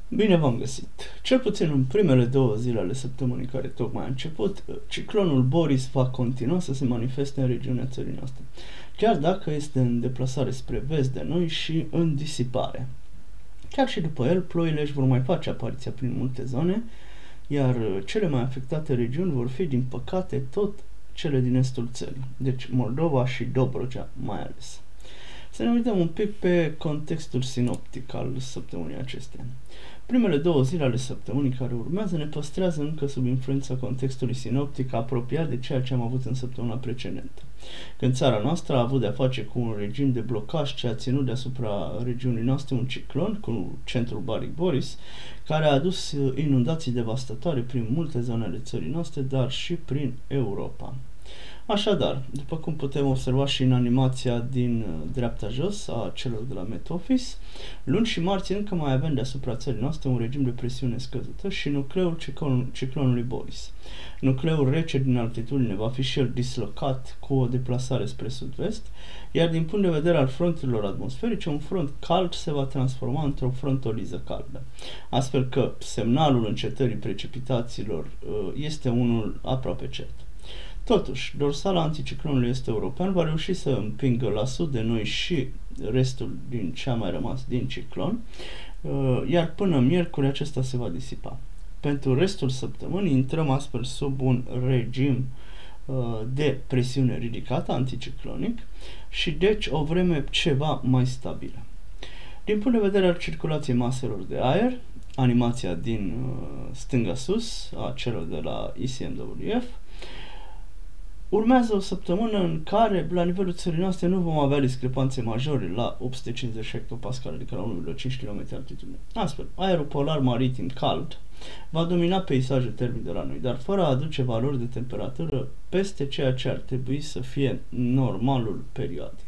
Bine v-am găsit! Cel puțin în primele 2 zile ale săptămânii care tocmai a început, ciclonul Boris va continua să se manifeste în regiunea țării noastre, chiar dacă este în deplasare spre vest de noi și în disipare. Chiar și după el, ploile își vor mai face apariția prin multe zone, iar cele mai afectate regiuni vor fi, din păcate, tot cele din estul țării, deci Moldova și Dobrogea mai ales. Să ne uităm un pic pe contextul sinoptic al săptămânii acestea. Primele 2 zile ale săptămânii care urmează ne păstrează încă sub influența contextului sinoptic apropiat de ceea ce am avut în săptămâna precedentă, când țara noastră a avut de-a face cu un regim de blocaj ce a ținut deasupra regiunii noastre un ciclon cu centrul baric Boris, care a adus inundații devastatoare prin multe zone ale țării noastre, dar și prin Europa. Așadar, după cum putem observa și în animația din dreapta jos a celor de la Met Office, luni și marți încă mai avem deasupra țării noastre un regim de presiune scăzută și nucleul ciclonului Boris. Nucleul rece din altitudine va fi și el dislocat cu o deplasare spre sud-vest, iar din punct de vedere al fronturilor atmosferice, un front cald se va transforma într-o frontoliză caldă, astfel că semnalul încetării precipitațiilor este unul aproape cert. Totuși, dorsala anticiclonului este european va reuși să împingă la sud de noi și restul din ce a mai rămas din ciclon, iar până miercuri acesta se va disipa. Pentru restul săptămânii intrăm astfel sub un regim de presiune ridicată anticiclonic și deci o vreme ceva mai stabilă. Din punct de vedere al circulației maselor de aer, animația din stânga sus a celor de la ICMWF, urmează o săptămână în care, la nivelul țării noastre, nu vom avea discrepanțe majore la 850 hectopascal, adică la 1,5 km altitudine. Astfel, aerul polar maritim cald va domina peisajul termic de la noi, dar fără a aduce valori de temperatură peste ceea ce ar trebui să fie normalul perioadei.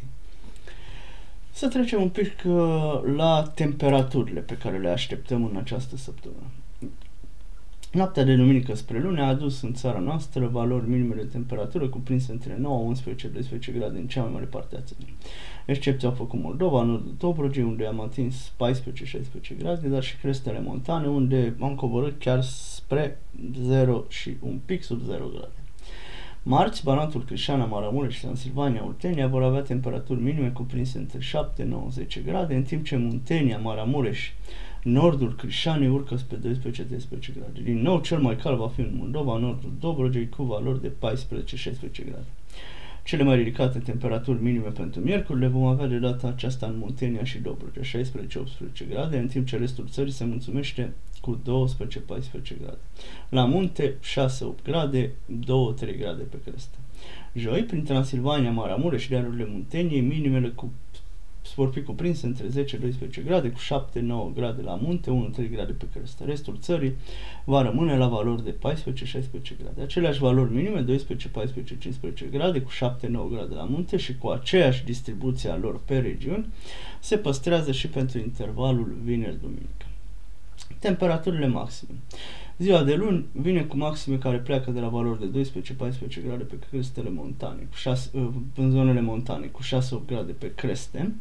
Să trecem un pic la temperaturile pe care le așteptăm în această săptămână. Noaptea de duminică spre luni a adus în țara noastră valori minime de temperatură cuprinse între 9, 11, 12 grade în cea mai mare parte a țării. Excepția au făcut Moldova, nordul Dobrogei, unde am atins 14-16 grade, dar și crestele montane, unde am coborât chiar spre 0 și un pic sub 0 grade. Marți, Banatul, Crișana, Maramureș și Transilvania, Oltenia vor avea temperaturi minime cuprinse între 7, 9, 10 grade, în timp ce Muntenia, Maramureș, nordul Crișanei urcă spre 12-13 grade. Din nou, cel mai cald va fi în Moldova, nordul Dobrogei, cu valori de 14-16 grade. Cele mai ridicate temperaturi minime pentru miercuri le vom avea de data aceasta în Muntenia și Dobrogea, 16-18 grade, în timp ce restul țării se mulțumește cu 12-14 grade. La munte, 6-8 grade, 2-3 grade pe crestă. Joi, prin Transilvania, Maramureș și dealurile Munteniei, minimele vor fi cuprinse între 10-12 grade, cu 7-9 grade la munte, 1-3 grade pe crestă. Restul țării va rămâne la valori de 14-16 grade. Aceleași valori minime, 12-14-15 grade, cu 7-9 grade la munte și cu aceeași distribuție a lor pe regiuni, se păstrează și pentru intervalul vineri-duminică. Temperaturile maxime. Ziua de luni vine cu maxime care pleacă de la valori de 12-14 grade pe crestele montane, în zonele montane, cu 6-8 grade pe creste,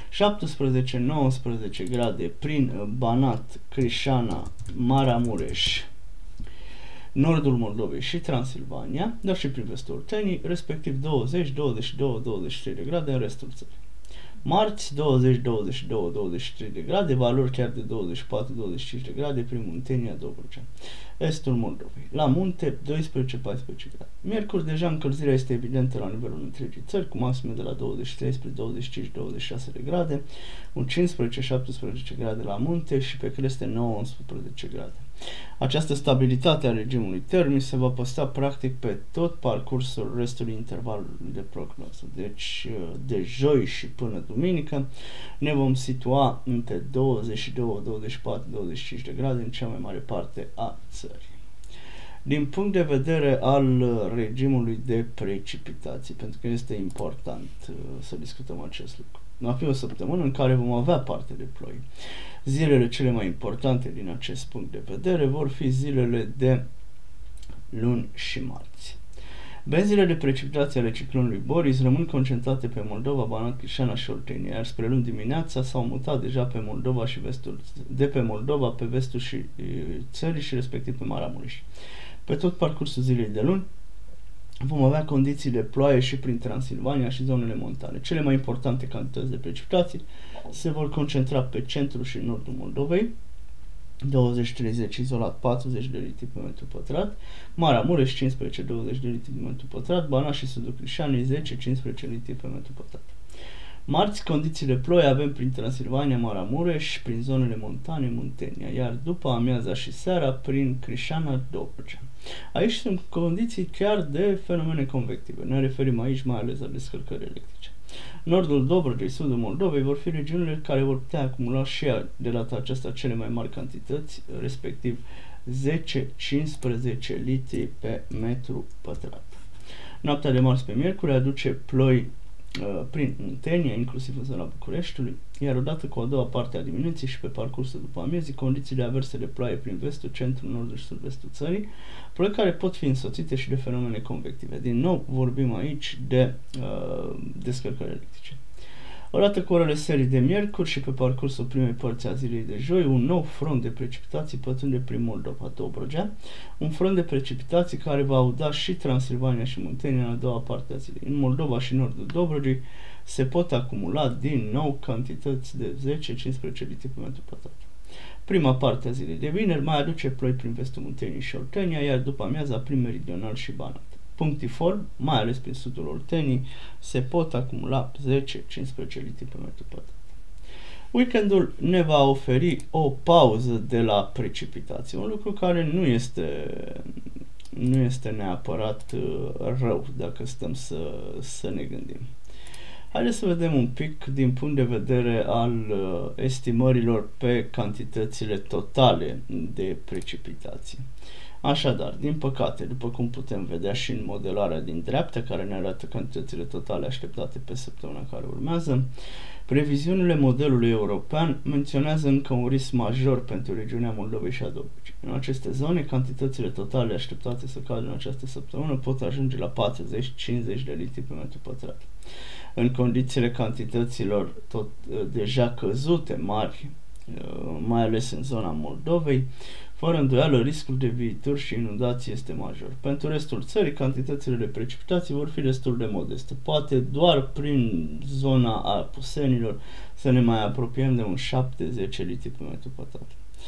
17-19 grade prin Banat, Crișana, Maramureș, nordul Moldovei și Transilvania, dar și prin vestul Olteniei, respectiv 20, 22, 23 de grade în restul țării. Marți, 20, 22, 23 de grade, valori chiar de 24-25 de grade prin Muntenia, Dobrogea, estul Moldovei. La munte, 12-14 grade. Miercuri, deja încălzirea este evidentă la nivelul întregii țări, cu maxime de la 23 spre 25-26 de grade, un 15-17 grade la munte și pe creste 9-11 grade. Această stabilitate a regimului termic se va păstra practic pe tot parcursul restului intervalului de prognoză. Deci, de joi și până duminică ne vom situa între 22, 24, 25 de grade în cea mai mare parte a țării. Din punct de vedere al regimului de precipitații, pentru că este important să discutăm acest lucru. Va fi o săptămână în care vom avea parte de ploi. Zilele cele mai importante din acest punct de vedere vor fi zilele de luni și marți. Benzile de precipitație ale ciclonului Boris rămân concentrate pe Moldova, Banat, Crișana și Oltenia, iar spre luni dimineața s-au mutat deja pe Moldova și de pe Moldova pe vestul și țării și respectiv pe Maramureș. Pe tot parcursul zilei de luni vom avea condiții de ploaie și prin Transilvania și zonele montane. Cele mai importante cantități de precipitații se vor concentra pe centrul și nordul Moldovei, 20-30, izolat 40 de litri pe metru pătrat, Maramureș 15-20 de litri pe metru pătrat, Banat și sudul Crișanei 10-15 litri pe metru pătrat. Marți, condiții de ploaie avem prin Transilvania, Maramureș, prin zonele montane, Muntenia, iar după amiaza și seara prin Crișana, Dobrogea. Aici sunt condiții chiar de fenomene convective. Ne referim aici mai ales la descărcări electrice. Nordul Dobrogei, sudul Moldovei vor fi regiunile care vor putea acumula și de data aceasta cele mai mari cantități, respectiv 10-15 litri pe metru pătrat. Noaptea de marți pe miercuri aduce ploi prin Muntenia, inclusiv în zona Bucureștiului, iar odată cu a doua parte a dimineții și pe parcursul după amiezii, condițiile averse de ploaie prin vestul, centrul, nordul și sud-vestul țării, ploi care pot fi însoțite și de fenomene convective. Din nou vorbim aici de descărcări electrice. Odată cu orele serii de miercuri și pe parcursul primei părți a zilei de joi, un nou front de precipitații pătrunde prin Moldova, Dobrogea, un front de precipitații care va uda și Transilvania și Muntenia în a doua parte a zilei. În Moldova și nordul Dobrogei se pot acumula din nou cantități de 10-15 litri pe metru pătrat. Prima parte a zilei de vineri mai aduce ploi prin vestul Munteniei și Oltenia, iar după amiaza prin Meridional și Banat. Punctiform, mai ales prin sudul Olteniei, se pot acumula 10-15 litri pe metru pătrat. Weekendul ne va oferi o pauză de la precipitații, un lucru care nu este neapărat rău dacă stăm să ne gândim. Haideți să vedem un pic din punct de vedere al estimărilor pe cantitățile totale de precipitații. Așadar, din păcate, după cum putem vedea și în modelarea din dreapta, care ne arată cantitățile totale așteptate pe săptămâna care urmează, previziunile modelului european menționează încă un risc major pentru regiunea Moldovei și a Dobrogei. În aceste zone, cantitățile totale așteptate să cadă în această săptămână pot ajunge la 40-50 de litri pe metru pătrat. În condițiile cantităților deja căzute mari, mai ales în zona Moldovei, fără îndoială, riscul de viituri și inundații este major. Pentru restul țării, cantitățile de precipitații vor fi destul de modeste. Poate doar prin zona Apusenilor să ne mai apropiem de un 7-10 litri pe metru pătrat.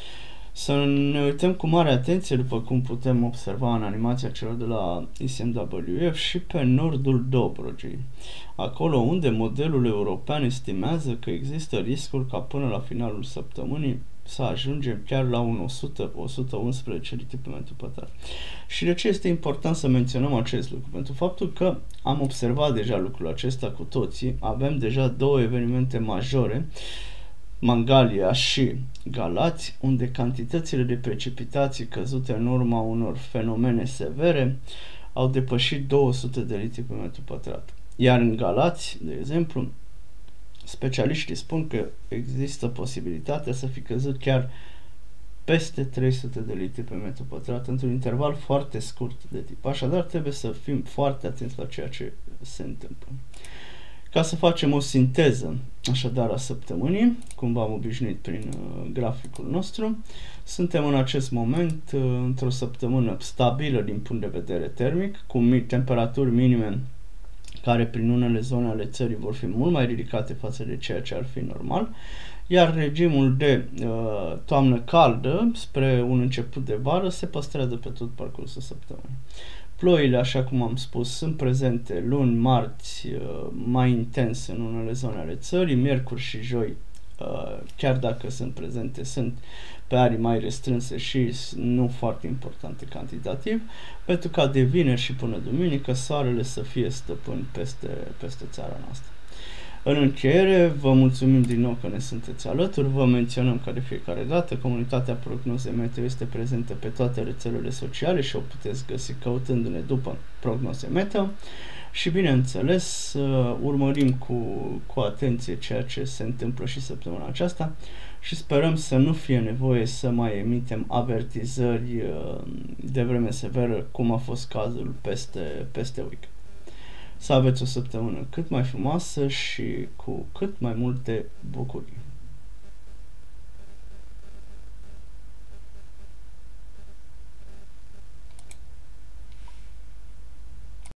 Să ne uităm cu mare atenție, după cum putem observa în animația celor de la ISMWF, și pe nordul Dobrogei, acolo unde modelul european estimează că există riscul ca până la finalul săptămânii să ajungem chiar la un 100-111 litri pe metru pătrat. Și de ce este important să menționăm acest lucru? Pentru faptul că am observat deja lucrul acesta cu toții, avem deja două evenimente majore, Mangalia și Galați, unde cantitățile de precipitații căzute în urma unor fenomene severe au depășit 200 de litri pe metru pătrat. Iar în Galați, de exemplu, specialiștii spun că există posibilitatea să fi căzut chiar peste 300 de litri pe metru pătrat într-un interval foarte scurt de timp. Așadar, trebuie să fim foarte atenți la ceea ce se întâmplă. Ca să facem o sinteză, așadar, a săptămânii, cum v-am obișnuit prin graficul nostru, suntem în acest moment într-o săptămână stabilă din punct de vedere termic, cu temperaturi minime care prin unele zone ale țării vor fi mult mai ridicate față de ceea ce ar fi normal, iar regimul de toamnă caldă spre un început de vară se păstrează pe tot parcursul săptămânii. Ploile, așa cum am spus, sunt prezente luni, marți, mai intens în unele zone ale țării, miercuri și joi, chiar dacă sunt prezente, sunt pe arii mai restrânse și nu foarte importante cantitativ, pentru ca de vineri și până duminică soarele să fie stăpân peste țara noastră. În încheiere, vă mulțumim din nou că ne sunteți alături, vă menționăm ca de fiecare dată, comunitatea Prognoze Meteo este prezentă pe toate rețelele sociale și o puteți găsi căutându-ne după Prognoze Meteo și, bineînțeles, urmărim cu atenție ceea ce se întâmplă și săptămâna aceasta și sperăm să nu fie nevoie să mai emitem avertizări de vreme severă, cum a fost cazul peste weekend. Să aveți o săptămână cât mai frumoasă și cu cât mai multe bucurii.